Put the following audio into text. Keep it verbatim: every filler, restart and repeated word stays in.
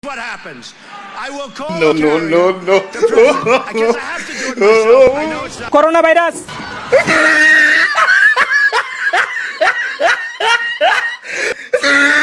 what happens. I will call No, no, no, no. the president. I guess I have to do it myself. I know it's not. Coronavirus. Ah!